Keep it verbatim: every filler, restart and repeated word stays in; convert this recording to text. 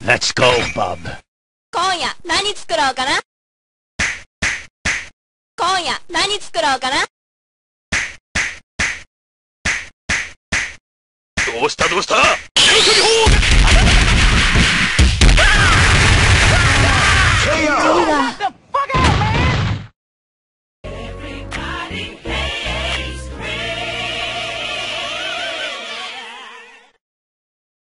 Let's go, Bob. 今夜何作ろうかな。今夜何作ろうかな。 どうしたどうした。急ぎ砲